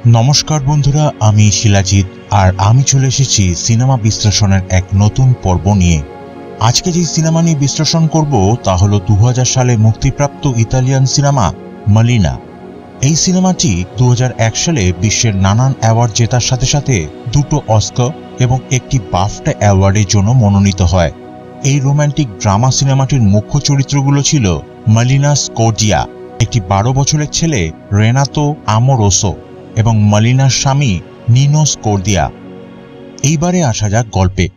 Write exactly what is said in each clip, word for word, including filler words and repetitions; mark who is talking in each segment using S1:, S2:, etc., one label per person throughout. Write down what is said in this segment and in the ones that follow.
S1: নমস্কার বন্ধুরা, আমি শিলাজিৎ আর আমি চলে এসেছি সিনেমা বিশ্লেষণের এক নতুন পর্ব নিয়ে। আজকে যে সিনেমা নিয়ে বিশ্লেষণ করব তা হলো দু হাজার সালে মুক্তিপ্রাপ্ত ইতালিয়ান সিনেমা মালিনা। এই সিনেমাটি দু হাজার এক সালে বিশ্বের নানান অ্যাওয়ার্ড জেতার সাথে সাথে দুটো অস্কার এবং একটি বাফটা অ্যাওয়ার্ডের জন্য মনোনীত হয়। এই রোমান্টিক ড্রামা সিনেমাটির মুখ্য চরিত্রগুলো ছিল মালিনা স্কোরজিয়া, একটি বারো বছরের ছেলে রেনাতো আমোরোসো এবং মালিনার স্বামী নিনো স্কোরদিয়া। এইবারে আসা যাক গল্পে।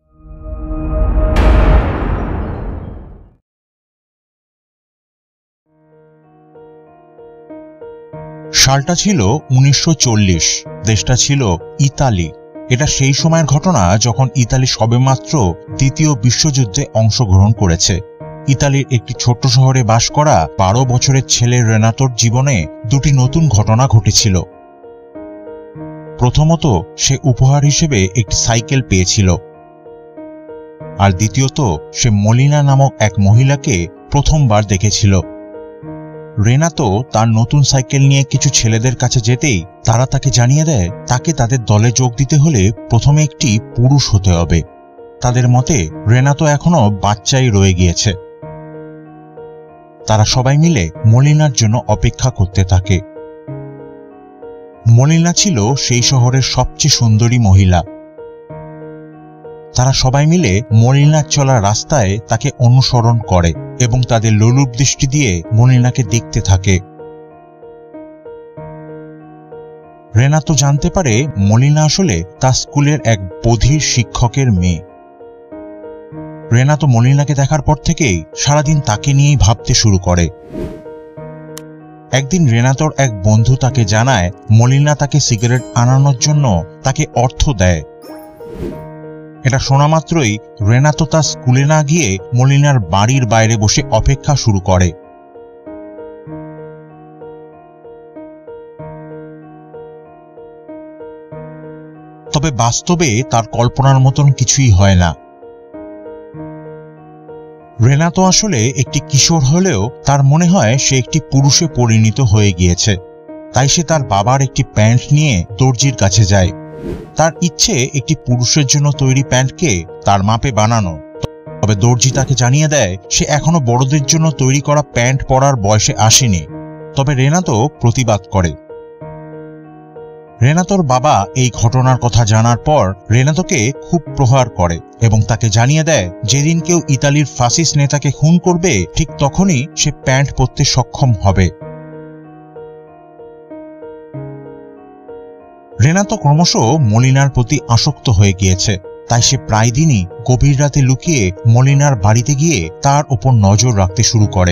S1: সালটা ছিল উনিশশো চল্লিশ। দেশটা ছিল ইতালি। এটা সেই সময়ের ঘটনা যখন ইতালি সবেমাত্র দ্বিতীয় বিশ্বযুদ্ধে অংশগ্রহণ করেছে। ইতালির একটি ছোট্ট শহরে বাস করা বারো বছরের ছেলে রেনাতোর জীবনে দুটি নতুন ঘটনা ঘটেছিল। প্রথমত, সে উপহার হিসেবে একটি সাইকেল পেয়েছিল, আর দ্বিতীয়ত সে মলিনা নামক এক মহিলাকে প্রথমবার দেখেছিল। রেনাতো তার নতুন সাইকেল নিয়ে কিছু ছেলেদের কাছে যেতেই তারা তাকে জানিয়ে দেয় তাকে তাদের দলে যোগ দিতে হলে প্রথমে একটি পুরুষ হতে হবে। তাদের মতে রেনাতো এখনো বাচ্চাই রয়ে গিয়েছে। তারা সবাই মিলে মলিনার জন্য অপেক্ষা করতে থাকে। মলিনা ছিল সেই শহরের সবচেয়ে সুন্দরী মহিলা। তারা সবাই মিলে মলিনার চলা রাস্তায় তাকে অনুসরণ করে এবং তাদের লোলুপ দৃষ্টি দিয়ে মলিনাকে দেখতে থাকে। রেনাতো জানতে পারে মলিনা আসলে তার স্কুলের এক বধির শিক্ষকের মেয়ে। রেনাতো মলিনাকে দেখার পর থেকেই সারাদিন তাকে নিয়েই ভাবতে শুরু করে। একদিন রেনাতোর এক বন্ধু তাকে জানায় মলিনা তাকে সিগারেট আনানোর জন্য তাকে অর্থ দেয়। এটা শোনা মাত্রই রেনাতো তার স্কুলে না গিয়ে মলিনার বাড়ির বাইরে বসে অপেক্ষা শুরু করে। তবে বাস্তবে তার কল্পনার মতন কিছুই হয় না। রেনাতো আসলে একটি কিশোর হলেও তার মনে হয় সে একটি পুরুষে পরিণত হয়ে গিয়েছে। তাই সে তার বাবার একটি প্যান্ট নিয়ে দর্জির কাছে যায়। তার ইচ্ছে একটি পুরুষের জন্য তৈরি প্যান্টকে তার মাপে বানানো। তবে দর্জি তাকে জানিয়ে দেয় সে এখনো বড়দের জন্য তৈরি করা প্যান্ট পরার বয়সে আসেনি। তবে রেনাতো প্রতিবাদ করে। রেনাতোর বাবা এই ঘটনার কথা জানার পর রেনাতোকে খুব প্রহার করে এবং তাকে জানিয়ে দেয় যেদিন কেউ ইতালির ফাসিস্ট নেতাকে খুন করবে ঠিক তখনই সে প্যান্ট পরতে সক্ষম হবে। রেনাতো ক্রমশ মলিনার প্রতি আসক্ত হয়ে গিয়েছে। তাই সে প্রায় দিনই গভীর রাতে লুকিয়ে মলিনার বাড়িতে গিয়ে তার উপর নজর রাখতে শুরু করে।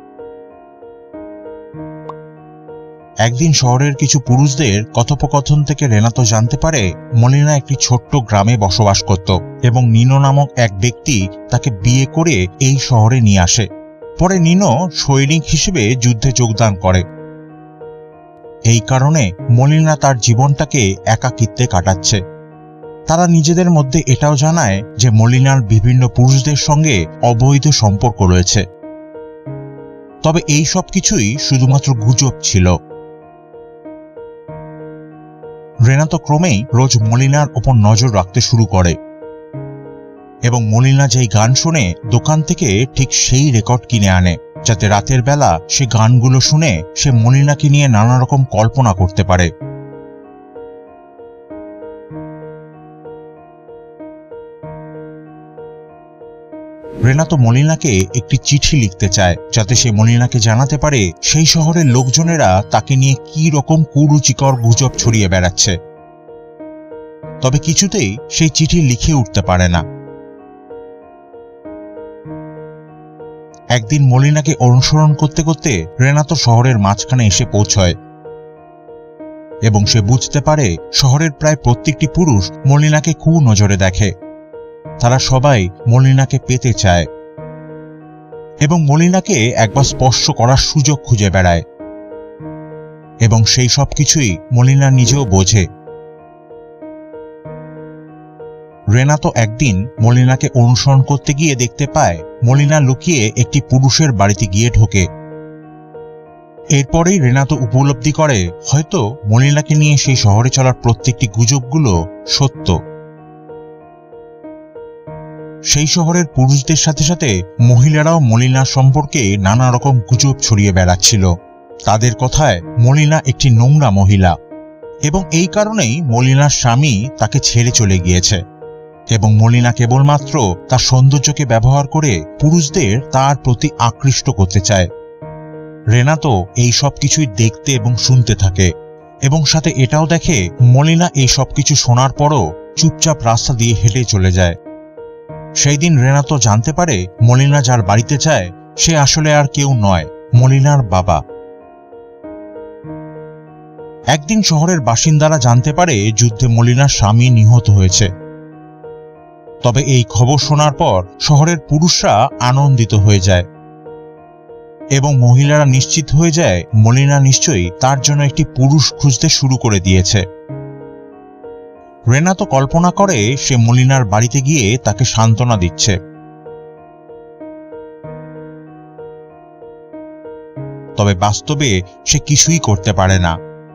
S1: একদিন শহরের কিছু পুরুষদের কথোপকথন থেকে রেনাতো জানতে পারে মলিনা একটি ছোট্ট গ্রামে বসবাস করত এবং নিনো নামক এক ব্যক্তি তাকে বিয়ে করে এই শহরে নিয়ে আসে। পরে নিনো সৈনিক হিসেবে যুদ্ধে যোগদান করে। এই কারণে মলিনা তার জীবনটাকে একাকিত্বে কাটাচ্ছে। তারা নিজেদের মধ্যে এটাও জানায় যে মলিনার বিভিন্ন পুরুষদের সঙ্গে অবৈধ সম্পর্ক রয়েছে। তবে এই সব কিছুই শুধুমাত্র গুজব ছিল। রেনাতো ক্রমেই রোজ মলিনার ওপর নজর রাখতে শুরু করে এবং মলিনা যেই গান শুনে দোকান থেকে ঠিক সেই রেকর্ড কিনে আনে, যাতে রাতের বেলা সে গানগুলো শুনে সে মলিনাকে নিয়ে নানা রকম কল্পনা করতে পারে। রেনাতো মলিনাকে একটি চিঠি লিখতে চায় যাতে সে মলিনাকে জানাতে পারে সেই শহরের লোকজনেরা তাকে নিয়ে কি রকম কুরুচিকর গুজব ছড়িয়ে বেড়াচ্ছে। তবে কিছুতেই সেই চিঠি লিখে উঠতে পারে না। একদিন মলিনাকে অনুসরণ করতে করতে রেনাতো শহরের মাঝখানে এসে পৌঁছয় এবং সে বুঝতে পারে শহরের প্রায় প্রত্যেকটি পুরুষ মলিনাকে কু নজরে দেখে। তারা সবাই মলিনাকে পেতে চায় এবং মলিনাকে একবার স্পর্শ করার সুযোগ খুঁজে বেড়ায় এবং সেই সব কিছুই মলিনা নিজেও বোঝে। রেনাতো একদিন মলিনাকে অনুসরণ করতে গিয়ে দেখতে পায় মলিনা লুকিয়ে একটি পুরুষের বাড়িতে গিয়ে ঢোকে এরপরেই রেনাতো উপলব্ধি করে হয়তো মলিনাকে নিয়ে সেই শহরে চলার প্রত্যেকটি গুজবগুলো সত্য। সেই শহরের পুরুষদের সাথে সাথে মহিলারাও মলিনার সম্পর্কে নানা রকম গুজব ছড়িয়ে বেড়াচ্ছিল। তাদের কথায় মলিনা একটি নোংরা মহিলা এবং এই কারণেই মলিনার স্বামী তাকে ছেড়ে চলে গিয়েছে এবং মলিনা কেবলমাত্র তার সৌন্দর্যকে ব্যবহার করে পুরুষদের তার প্রতি আকৃষ্ট করতে চায়। রেনাতো এই সব কিছুই দেখতে এবং শুনতে থাকে এবং সাথে এটাও দেখে মলিনা এই সব কিছু শোনার পরও চুপচাপ রাস্তা দিয়ে হেঁটে চলে যায়। সেই দিন রেনাতো জানতে পারে মলিনা যার বাড়িতে যায় সে আসলে আর কেউ নয়, মলিনার বাবা। একদিন শহরের বাসিন্দারা জানতে পারে যুদ্ধে মলিনার স্বামী নিহত হয়েছে। তবে এই খবর শোনার পর শহরের পুরুষরা আনন্দিত হয়ে যায় এবং মহিলারা নিশ্চিত হয়ে যায় মলিনা নিশ্চয়ই তার জন্য একটি পুরুষ খুঁজতে শুরু করে দিয়েছে। রেনাতো কল্পনা করে সে মলিনার বাড়িতে গিয়ে তাকে সান্ত্বনা দিচ্ছে। তবে বাস্তবে সে কিছুই করতে পারে না।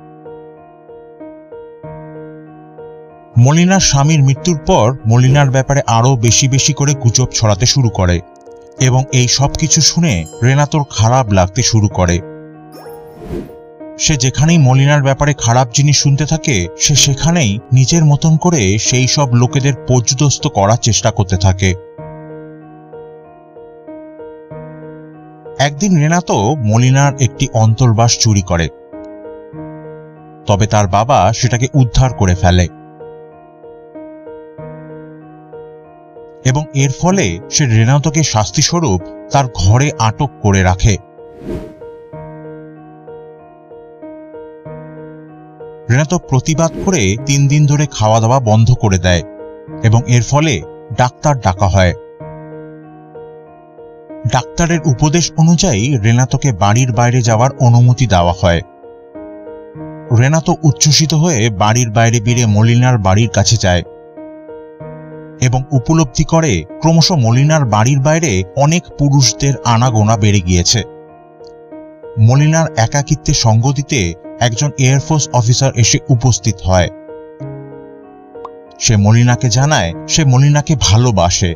S1: মলিনার স্বামীর মৃত্যুর পর মলিনার ব্যাপারে আরো বেশি বেশি করে গুজব ছড়াতে শুরু করে এবং এই সব কিছু শুনে রেনাতোর খারাপ লাগতে শুরু করে। সে যেখানেই মলিনার ব্যাপারে খারাপ জিনিস শুনতে থাকে সে সেখানেই নিজের মতন করে সেই সব লোকেদের পর্যুদস্ত করার চেষ্টা করতে থাকে। একদিন রেনাতো মলিনার একটি অন্তর্বাস চুরি করে, তবে তার বাবা সেটাকে উদ্ধার করে ফেলে এবং এর ফলে সে রেনাতোকে শাস্তিস্বরূপ তার ঘরে আটক করে রাখে। রেনাতো প্রতিবাদ করে তিন দিন ধরে খাওয়া দাওয়া বন্ধ করে দেয় এবং এর ফলে ডাক্তার ডাকা হয়। ডাক্তারের উপদেশ অনুযায়ী রেনাতোকে বাড়ির বাইরে যাওয়ার অনুমতি দেওয়া হয়। রেনাতো উচ্ছ্বসিত হয়ে বাড়ির বাইরে বেরিয়ে মলিনার বাড়ির কাছে যায় এবং উপলব্ধি করে ক্রমশ মলিনার বাড়ির বাইরে অনেক পুরুষদের আনাগোনা বেড়ে গিয়েছে। মলিনার একাকিত্বে সঙ্গ দিতে একজন এয়ারফোর্স অফিসার এসে উপস্থিত হয়। সে মলিনাকে জানায় সে মলিনাকে ভালোবাসে।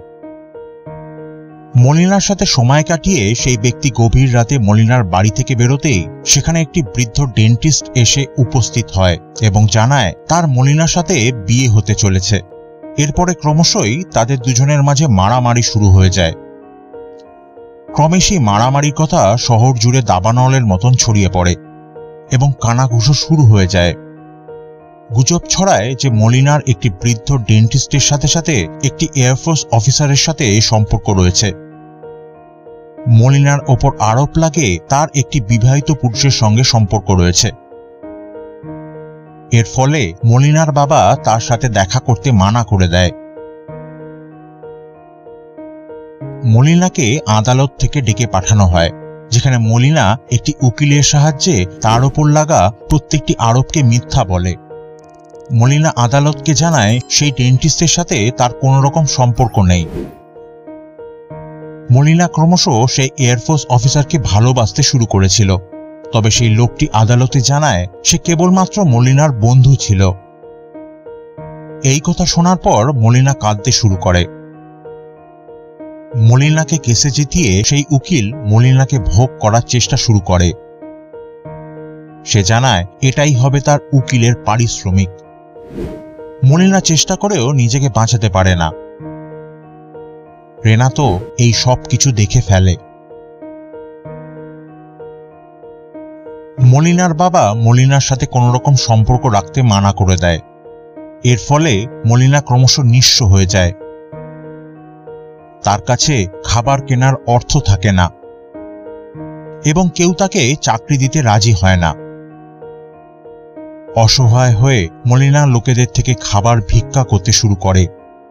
S1: মলিনার সাথে সময় কাটিয়ে সেই ব্যক্তি গভীর রাতে মলিনার বাড়ি থেকে বেরোতেই সেখানে একটি বৃদ্ধ ডেন্টিস্ট এসে উপস্থিত হয় এবং জানায় তার মলিনার সাথে বিয়ে হতে চলেছে। এরপরে ক্রমশই তাদের দুজনের মাঝে মারামারি শুরু হয়ে যায়। ক্রমে সেই মারামারির কথা শহর জুড়ে দাবানলের মতন ছড়িয়ে পড়ে এবং কানাঘুষো শুরু হয়ে যায়। গুজব ছড়ায় যে মলিনার একটি বৃদ্ধ ডেন্টিস্টের সাথে সাথে একটি এয়ারফোর্স অফিসারের সাথে সম্পর্ক রয়েছে। মলিনার ওপর আরোপ লাগে তার একটি বিবাহিত পুরুষের সঙ্গে সম্পর্ক রয়েছে। এর ফলে মলিনার বাবা তার সাথে দেখা করতে মানা করে দেয়। মলিনাকে আদালত থেকে ডেকে পাঠানো হয়, যেখানে মলিনা একটি উকিলের সাহায্যে তার ওপর লাগা প্রত্যেকটি আরোপকে মিথ্যা বলে। মলিনা আদালতকে জানায় সেই ডেন্টিস্টের সাথে তার কোনো রকম সম্পর্ক নেই। মলিনা ক্রমশ সেই এয়ারফোর্স অফিসারকে ভালোবাসতে শুরু করেছিল, তবে সেই লোকটি আদালতে জানায় সে কেবলমাত্র মলিনার বন্ধু ছিল। এই কথা শোনার পর মলিনা কাঁদতে শুরু করে। মলিনাকে কেসে জিতিয়ে সেই উকিল মলিনাকে ভোগ করার চেষ্টা শুরু করে। সে জানায় এটাই হবে তার উকিলের পারিশ্রমিক। মলিনা চেষ্টা করেও নিজেকে বাঁচাতে পারে না। রেনাতো এই সব কিছু দেখে ফেলে। মলিনার বাবা মলিনার সাথে কোনো রকম সম্পর্ক রাখতে মানা করে দেয়। এর ফলে মলিনা ক্রমশ নিঃস্ব হয়ে যায়। তার কাছে খাবার কেনার অর্থ থাকে না এবং কেউ তাকে চাকরি দিতে রাজি হয় না। অসহায় হয়ে মলিনা লোকেদের থেকে খাবার ভিক্ষা করতে শুরু করে।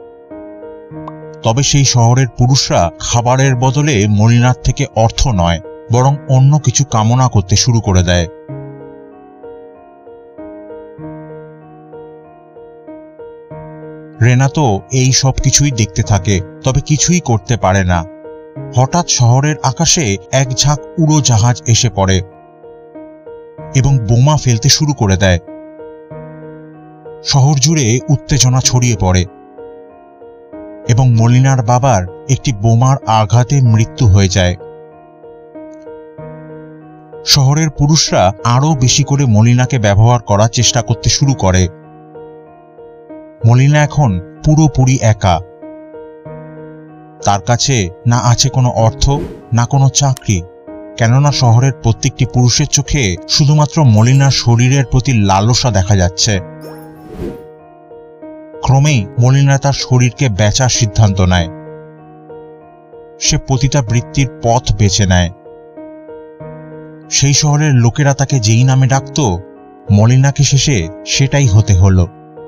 S1: তবে সেই শহরের পুরুষরা খাবারের বদলে মলিনার থেকে অর্থ নয়, বরং অন্য কিছু কামনা করতে শুরু করে দেয়। রেনাতো এই সব কিছুই দেখতে থাকে, তবে কিছুই করতে পারে না। হঠাৎ শহরের আকাশে এক ঝাঁক উড়োজাহাজ এসে পড়ে। এবং বোমা ফেলতে শুরু করে দেয়। শহর জুড়ে উত্তেজনা ছড়িয়ে পড়ে এবং মলিনার বাবার একটি বোমার আঘাতে মৃত্যু হয়ে যায়। শহরের পুরুষরা আরও বেশি করে মলিনাকে ব্যবহার করার চেষ্টা করতে শুরু করে। মলিনা এখন পুরোপুরি একা। তার কাছে না আছে কোনো অর্থ, না কোনো চাকরি, কেননা শহরের প্রত্যেকটি পুরুষের চোখে শুধুমাত্র মলিনার শরীরের প্রতি লালসা দেখা যাচ্ছে। ক্রমেই মলিনা তার শরীরকে বেচার সিদ্ধান্ত নেয়। সে পতিতাবৃত্তির পথ বেছে নেয়। সেই শহরের লোকেরা তাকে যেই নামে ডাকত, মলিনাকে শেষে সেটাই হতে হলো।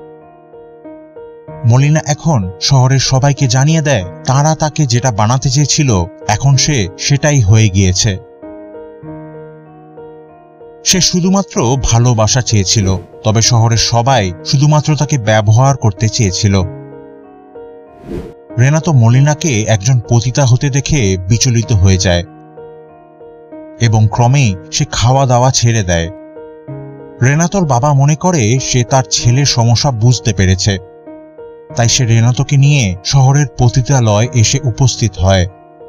S1: মলিনা এখন শহরের সবাইকে জানিয়ে দেয় তারা তাকে যেটা বানাতে চেয়েছিল এখন সে সেটাই হয়ে গিয়েছে। সে শুধুমাত্র ভালোবাসা চেয়েছিল, তবে শহরের সবাই শুধুমাত্র তাকে ব্যবহার করতে চেয়েছিল। রেনাতো মলিনাকে একজন পতিতা হতে দেখে বিচলিত হয়ে যায় এবং ক্রমেই সে খাওয়া দাওয়া ছেড়ে দেয়। রেনাতোর বাবা মনে করে সে তার ছেলের সমস্যা বুঝতে পেরেছে, তাই সে রেনাতোকে নিয়ে শহরের পতিতালয়ে এসে উপস্থিত হয়।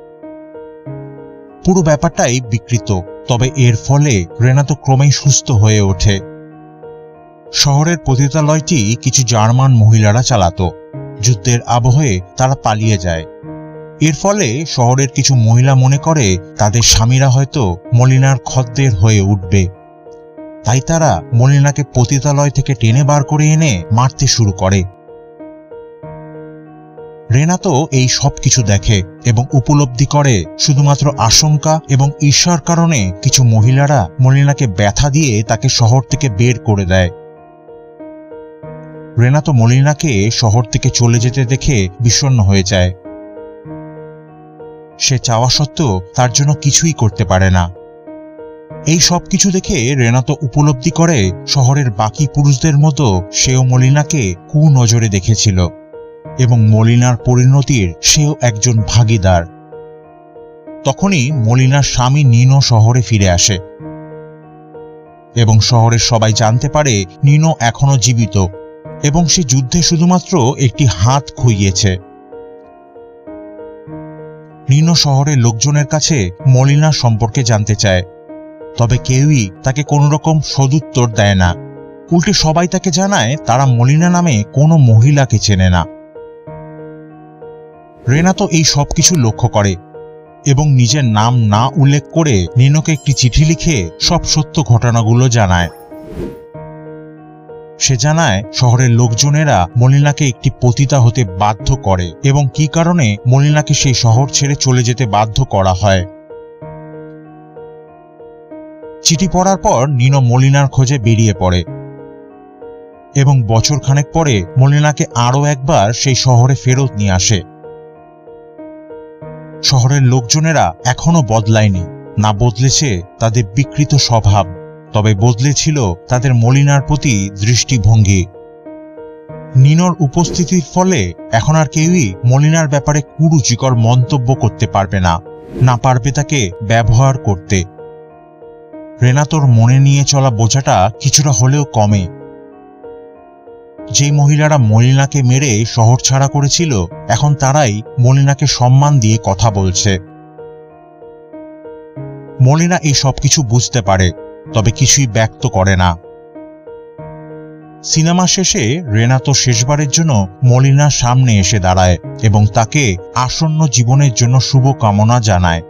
S1: পুরো ব্যাপারটাই বিকৃত, তবে এর ফলে রেনাতো ক্রমেই সুস্থ হয়ে ওঠে। শহরের পতিতালয়টি কিছু জার্মান মহিলারা চালাতো। যুদ্ধের আবহে তারা পালিয়ে যায়। এর ফলে শহরের কিছু মহিলা মনে করে তাদের স্বামীরা হয়তো মলিনার খদ্দের হয়ে উঠবে, তাই তারা মলিনাকে পতিতালয় থেকে টেনে বার করে এনে মারতে শুরু করে। রেনাতো এই সব কিছু দেখে এবং উপলব্ধি করে শুধুমাত্র আশঙ্কা এবং ঈর্ষার কারণে কিছু মহিলারা মলিনাকে ব্যথা দিয়ে তাকে শহর থেকে বের করে দেয়। রেনাতো মলিনাকে শহর থেকে চলে যেতে দেখে বিষণ্ণ হয়ে যায়। সে চাওয়া সত্ত্বেও তার জন্য কিছুই করতে পারে না। এই সব কিছু দেখে রেনাতো উপলব্ধি করে শহরের বাকি পুরুষদের মতো সেও মলিনাকে কুনজরে দেখেছিল এবং মলিনার পরিণতির সেও একজন ভাগীদার। তখনই মলিনার স্বামী নিনো শহরে ফিরে আসে এবং শহরের সবাই জানতে পারে নিনো এখনো জীবিত এবং সে যুদ্ধে শুধুমাত্র একটি হাত খুইয়েছে। নিনো শহরের লোকজনের কাছে মলিনার সম্পর্কে জানতে চায়, তবে কেউই তাকে কোনো রকম সদুত্তর দেয় না। উল্টে সবাই তাকে জানায় তারা মলিনা নামে কোনো মহিলাকে চেনে না। রেনাতো এই সবকিছু লক্ষ্য করে এবং নিজের নাম না উল্লেখ করে নিনোকে একটি চিঠি লিখে সব সত্য ঘটনাগুলো জানায়। সে জানায় শহরের লোকজনেরা মলিনাকে একটি পতিতা হতে বাধ্য করে এবং কি কারণে মলিনাকে সেই শহর ছেড়ে চলে যেতে বাধ্য করা হয়। চিঠি পড়ার পর নিনো মলিনার খোঁজে বেরিয়ে পড়ে এবং বছর খানেক পরে মলিনাকে আরও একবার সেই শহরে ফেরত নিয়ে আসে। শহরের লোকজনেরা এখনো বদলায়নি, না বদলেছে তাদের বিকৃত স্বভাব, তবে বদলেছিল তাদের মলিনার প্রতি দৃষ্টিভঙ্গি। নিনোর উপস্থিতির ফলে এখন আর কেউই মলিনার ব্যাপারে কুরুচিকর মন্তব্য করতে পারবে না, না পারবে তাকে ব্যবহার করতে। রেনাতোর মনে নিয়ে চলা বোঝাটা কিছুটা হলেও কমে। যে মহিলারা মলিনাকে মেরে শহর ছাড়া করেছিল এখন তারাই মলিনাকে সম্মান দিয়ে কথা বলছে। মলিনা এই সবকিছু বুঝতে পারে, তবে কিছুই ব্যক্ত করে না। সিনেমা শেষে রেনাতো শেষবারের জন্য মলিনার সামনে এসে দাঁড়ায় এবং তাকে আসন্ন জীবনের জন্য শুভকামনা জানায়।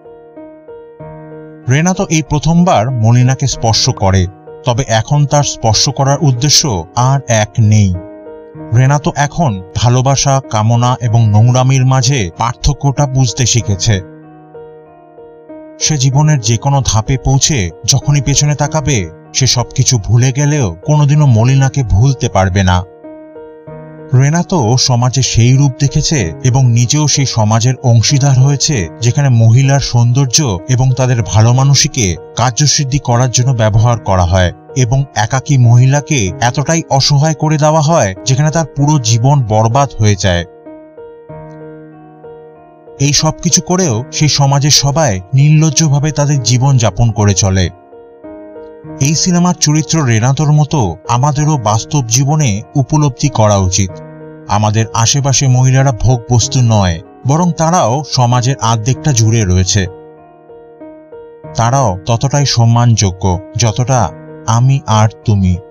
S1: রেনাতো এই প্রথমবার মলিনাকে স্পর্শ করে, তবে এখন তার স্পর্শ করার উদ্দেশ্য আর এক নেই। রেনাতো এখন ভালোবাসা, কামনা এবং নোংরামির মাঝে পার্থক্যটা বুঝতে শিখেছে। সে জীবনের যে কোনো ধাপে পৌঁছে যখনই পেছনে তাকাবে সে সবকিছু ভুলে গেলেও কোনোদিনও মলিনাকে ভুলতে পারবে না। রেনাতো সমাজে সেই রূপ দেখেছে এবং নিজেও সেই সমাজের অংশীদার হয়েছে যেখানে মহিলার সৌন্দর্য এবং তাদের ভালো মানুষকে কার্যসিদ্ধি করার জন্য ব্যবহার করা হয় এবং একাকী মহিলাকে এতটাই অসহায় করে দেওয়া হয় যেখানে তার পুরো জীবন বরবাদ হয়ে যায়। এই সব কিছু করেও সেই সমাজের সবাই নির্লজ্জভাবে তাদের জীবন যাপন করে চলে। এই সিনেমার চরিত্র রেনাতোর মতো আমাদেরও বাস্তব জীবনে উপলব্ধি করা উচিত। আমাদের আশেপাশে মহিলারা ভোগ বস্তু নয়, বরং তারাও সমাজের আর্ধেকটা জুড়ে রয়েছে। তারাও ততটাই সম্মানযোগ্য যতটা আমি আর তুমি।